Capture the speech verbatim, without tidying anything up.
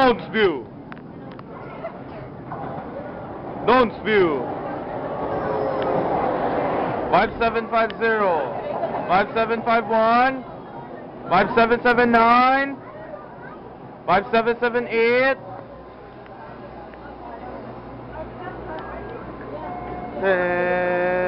Downsview. Downsview. five seven five zero. five seven five one. five seven seven nine. five seven seven eight. Hey.